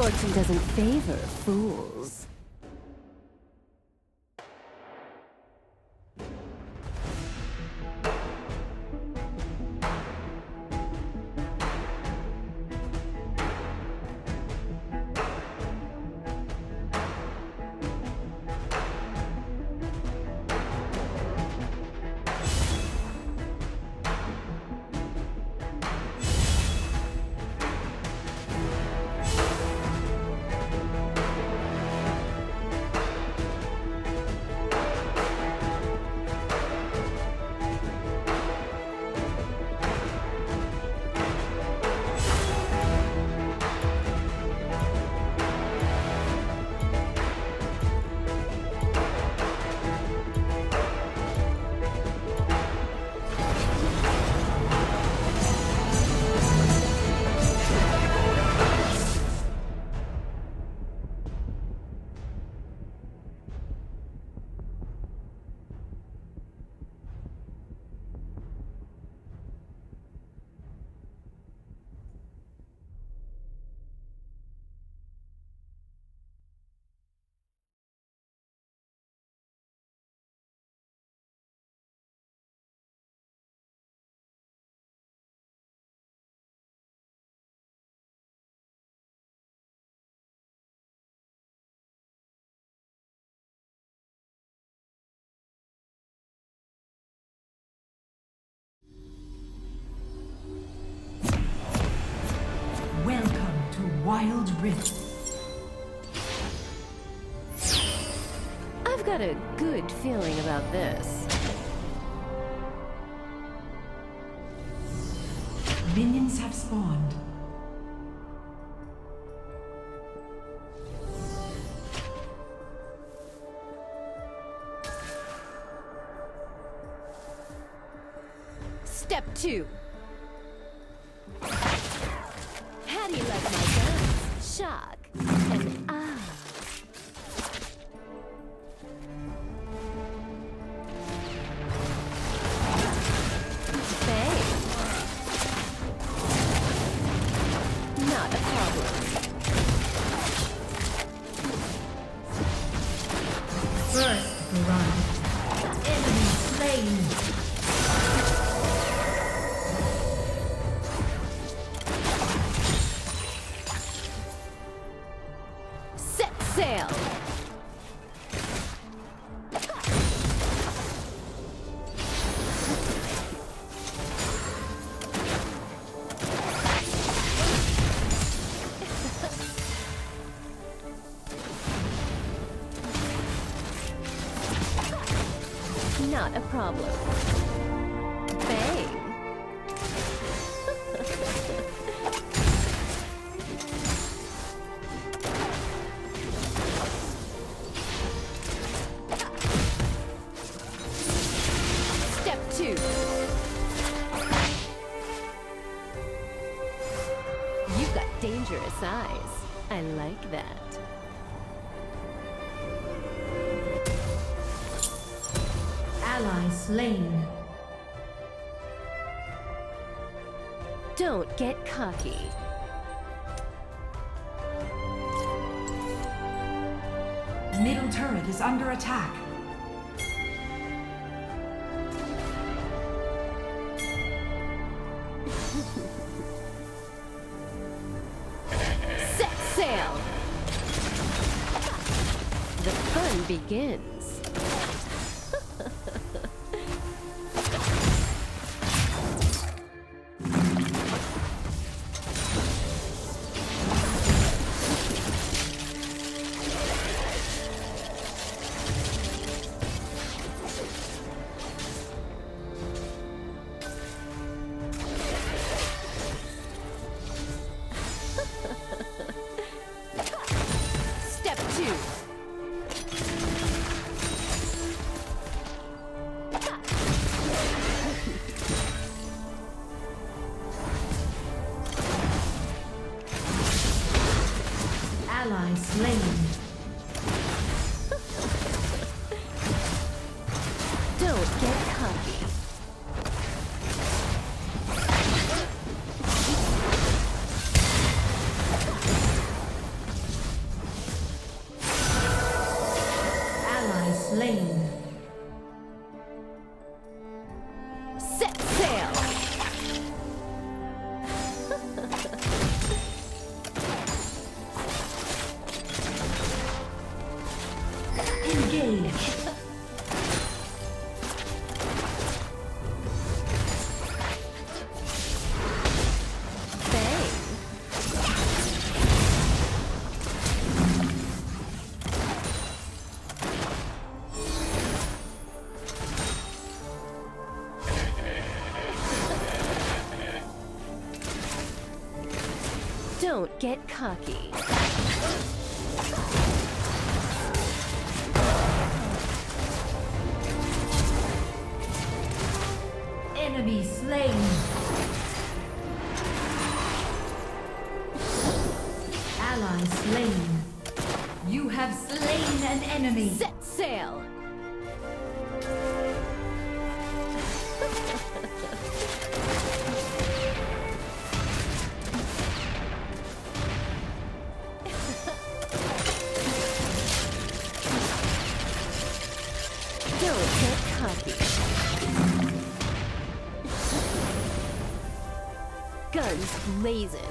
Fortune doesn't favor fools. Welcome to Wild Rift. I've got a good feeling about this. Minions have spawned. Step 2. How do you like my guns? Shock and ah. Bang. Not a problem. First blood. Enemy slain. Sail! Not a problem. Bang! You've got dangerous eyes. I like that. Ally slain. Don't get cocky. Middle turret is under attack. Set sail! The fun begins. Step 2. Don't get cocky. Enemy slain. Ally slain. You have slain an enemy. Set sail. Don't get cocky. Guns blazing.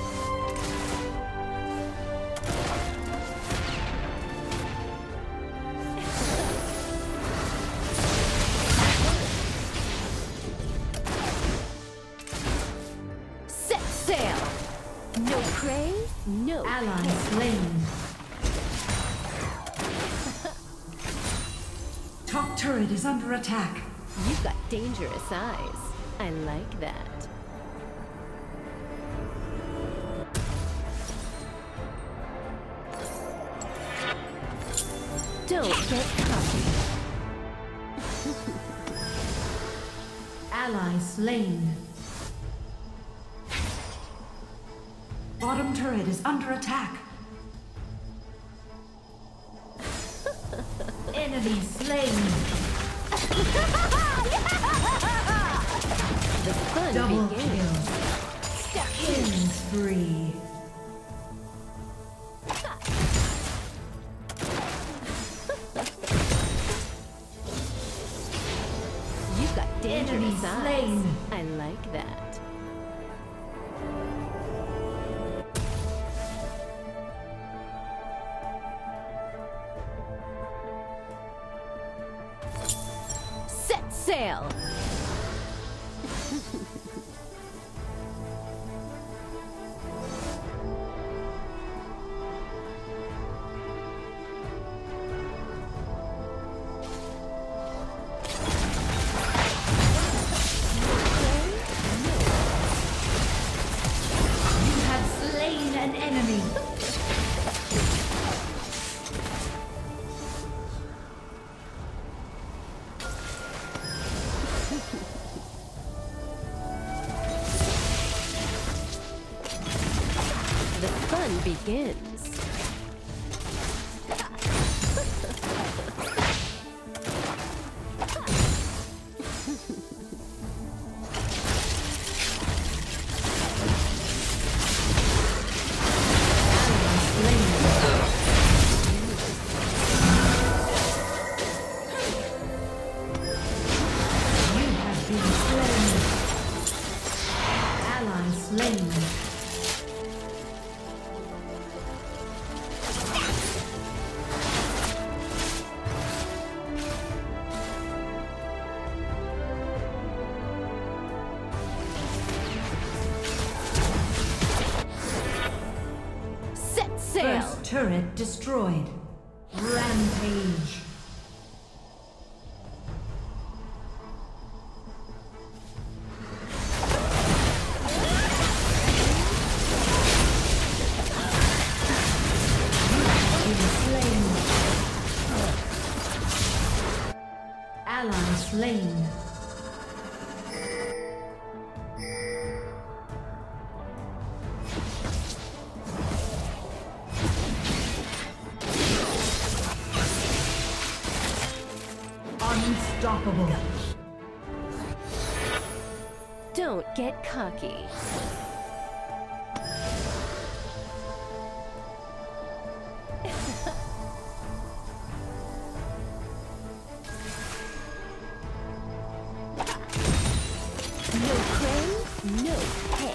Set sail. No prey, no Ally pay. slain. Top turret is under attack. You've got dangerous eyes. I like that. Don't get cocky. Ally slain. Bottom turret is under attack. Enemy slain. The fun Double begins. kill. Step Killing spree. You've got Enemy dangerous eyes. slain. I like that. Set sail. You have slain an enemy. The fun begins. Set sail. First turret destroyed. Rampage. Ally slain. Unstoppable. Don't get cocky. No prey, no pay.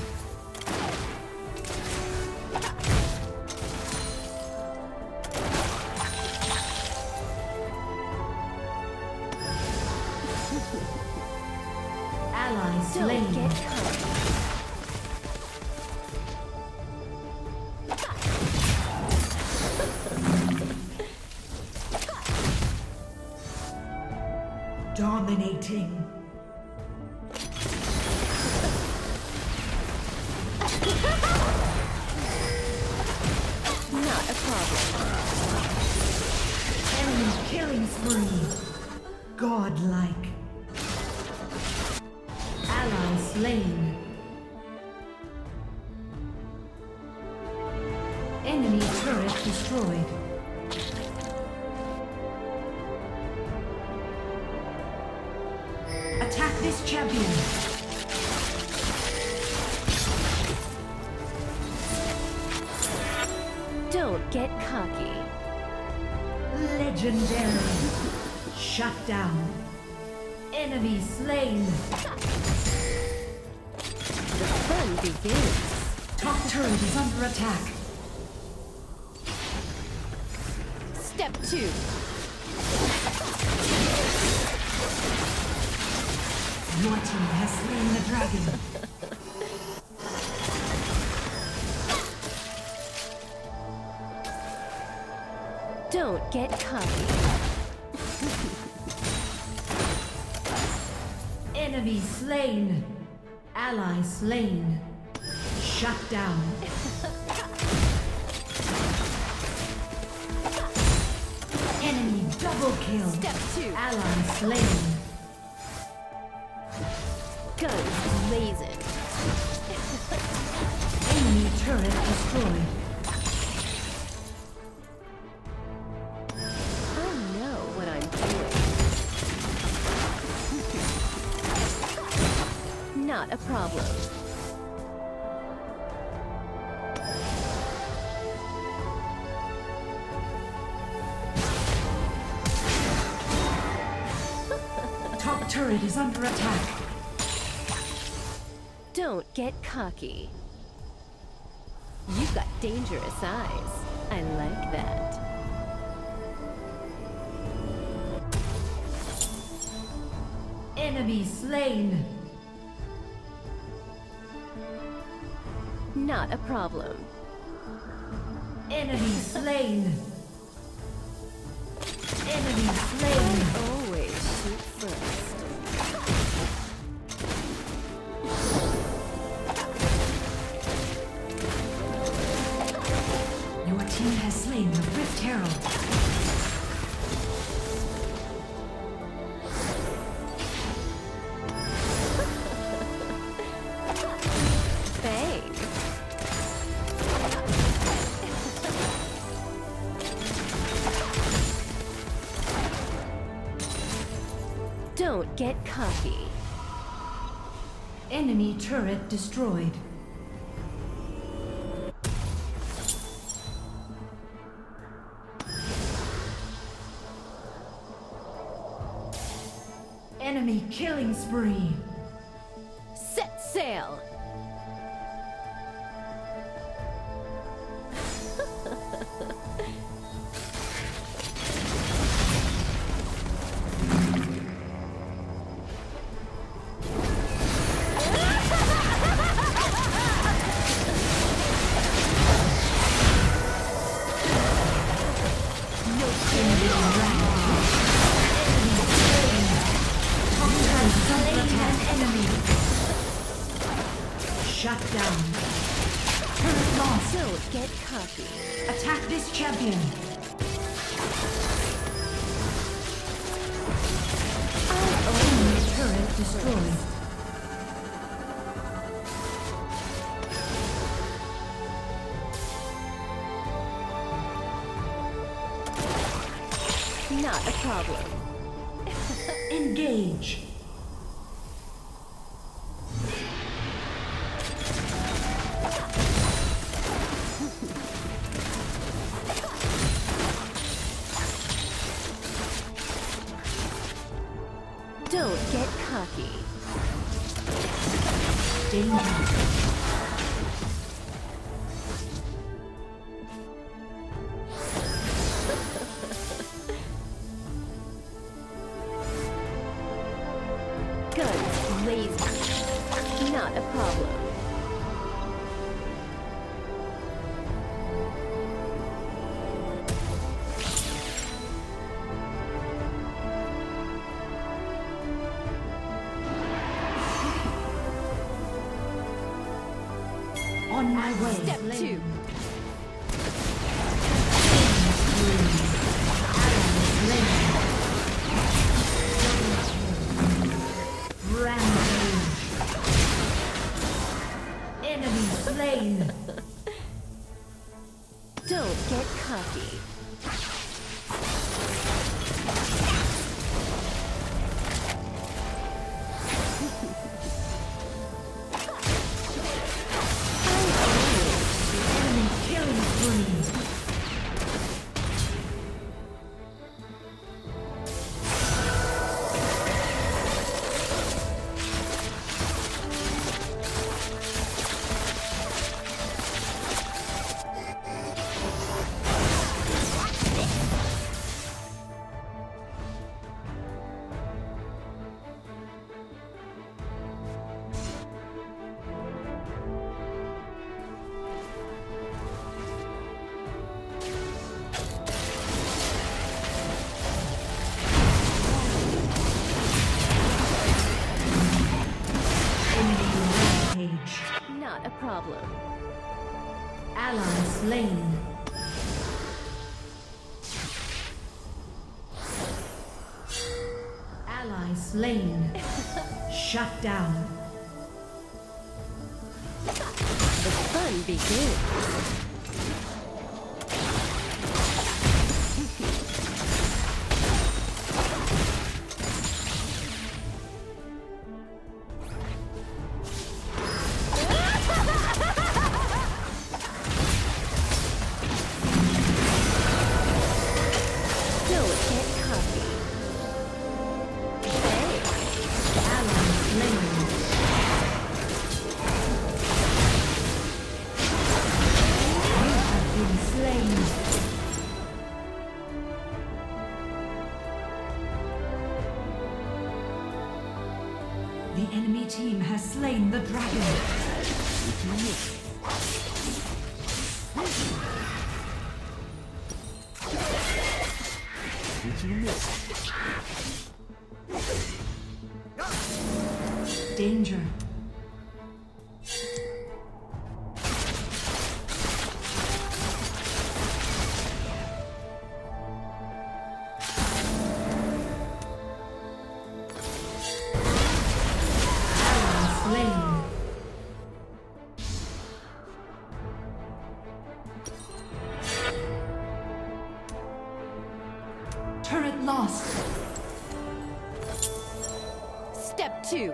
Ally Don't slain. get cocky. Dominating. problem. Enemy killing spree. Godlike. Ally slain. Enemy turret destroyed. Attack this champion. Don't get cocky. Legendary. Shut down. Enemy slain. The fun begins. Top turret is under attack. Step 2. Your team has slain the dragon. Don't get cocky. Enemy slain. Ally slain. Shut down. Enemy double kill. Step 2. Ally slain. Guns blazing. Enemy turret destroyed. I know what I'm doing. Not a problem. Top turret is under attack. Don't get cocky. You've got dangerous eyes. I like that. Enemy slain. Not a problem. Enemy slain. Enemy slain. Always shoot first. Your team has slain the Rift Herald. Bang. Don't get cocky. Enemy turret destroyed. Enemy killing spree. Set sail. Shut down. Turret lost. Don't get cocky. Attack this champion. Enemy turret destroyed. Not a problem. Engage. Don't get cocky. Danger. Guns blazing. Not a problem. On my way. Step Slain. 2. slain. Don't get cocky. Enemy killing spree. Not a problem. Ally slain. Ally slain. Shut down. The fun begins. The enemy team has slain the dragon. Did you miss? Danger. Turret lost. Step 2.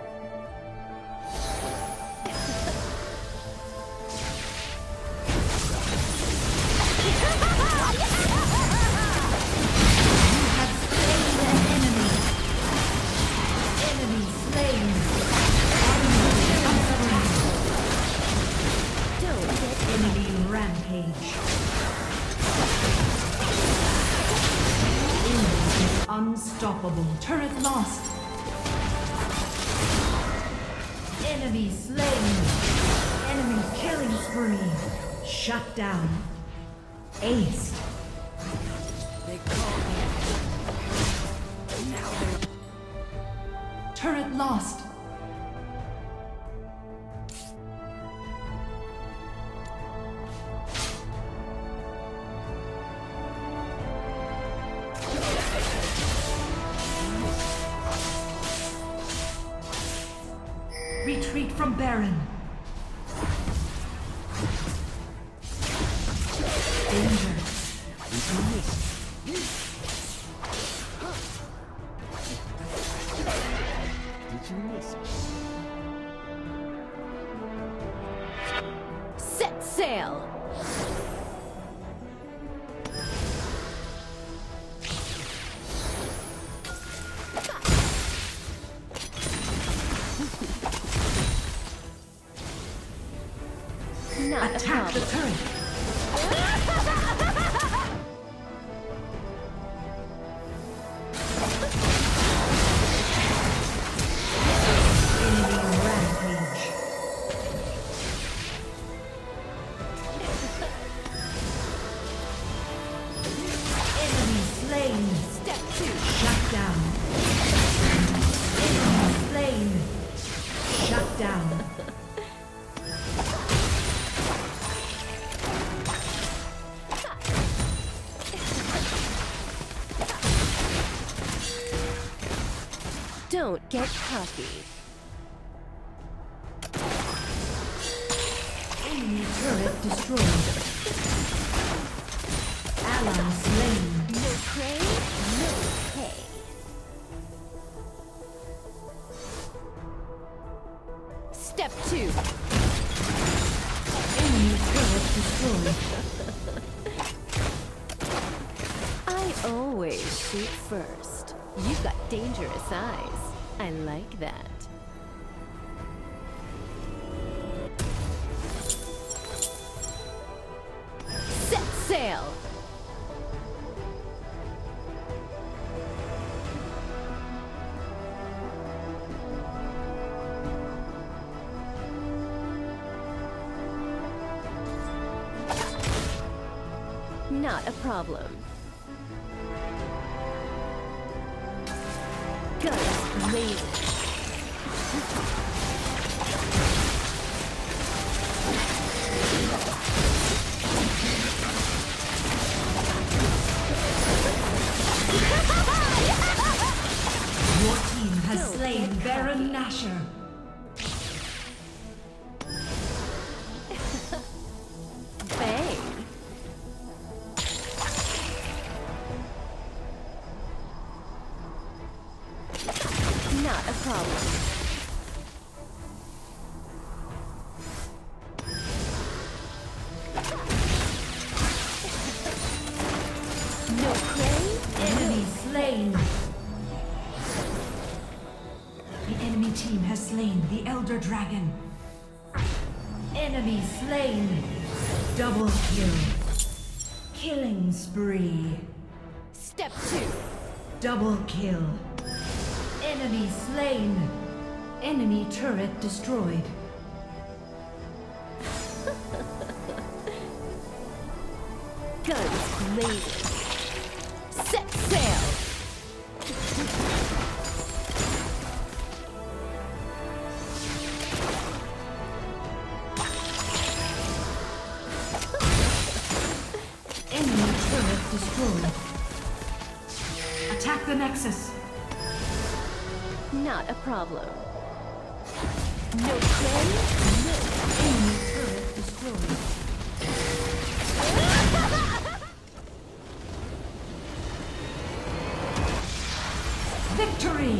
Unstoppable. Turret lost. Enemy slain. Enemy killing spree. Shut down. Aced. They call me. Now they're... Turret lost. Retreat from Baron. Danger. Did you miss? Did you miss? Set sail! Not Attack the turret. Enemy rampage. Enemy slain. Step 2. Shut down. Enemy slain. Shut down. Don't get cocky. Enemy turret destroyed. Ally slain. No prey, no pay. Step 2. Enemy turret destroyed. I always shoot first. You've got dangerous eyes. I like that. Set sail! Not a problem. Guns blazing. Your team has slain Baron Nashor. Bang! Not a problem. No prey? Enemy slain. The enemy team has slain the Elder Dragon. Enemy slain. Double kill. Killing spree. Step 2. Double kill. Enemy slain. Enemy turret destroyed. Guns blazing. Set sail! Enemy turret destroyed. Attack the Nexus. Not a problem. No prey? No. Enemy turret destroyed. Victory!